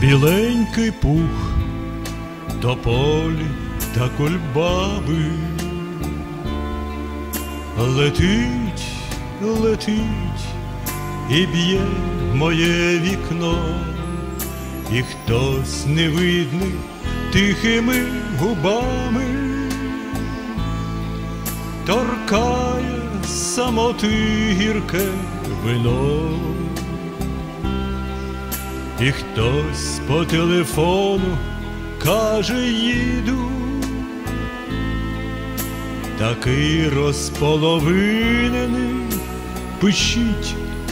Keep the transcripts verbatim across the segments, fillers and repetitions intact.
Біленький пух, тополі та кульбаби. Летить, летить і б'є моє вікно, і хтось невидний тихими губами торкає самоти гірке вино. І хтось по телефону каже: їду, такий розполовинений, пишіть.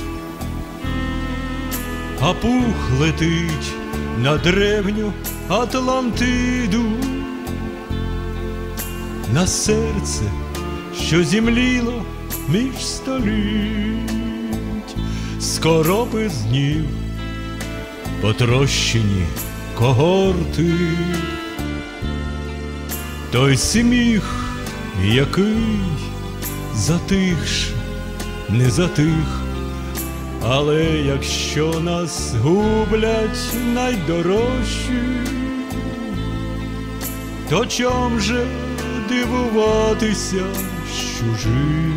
А пух летить на древню Атлантиду, на серце, що зімліло між століть. Скоро без днів потрощені когорти, той сміх, який затихш, не затих. Але якщо нас гублять найдорожчі, то чом же дивуватися з чужих?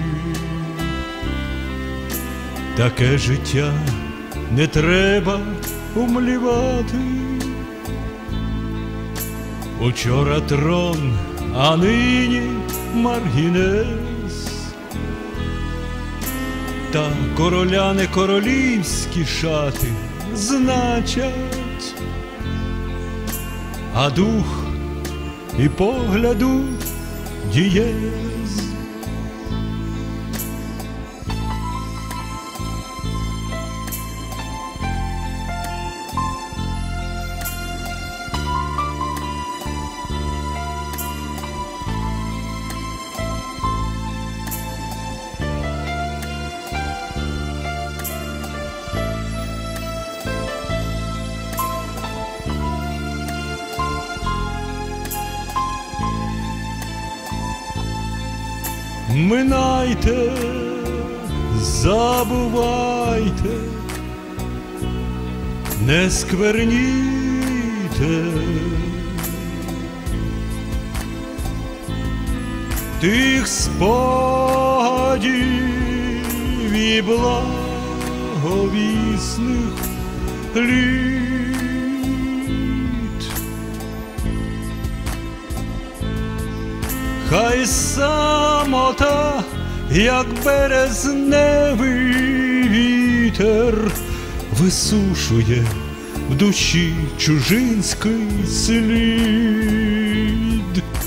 Таке життя не треба умлівати. Учора трон, а нині маргінез. Та короля не королівські шати значать, а дух і погляду дієз. Минайте, забувайте, не скверніте тих спогадів і благовісних літ. Хай самота, як березневий вітер, висушує в душі чужинський слід.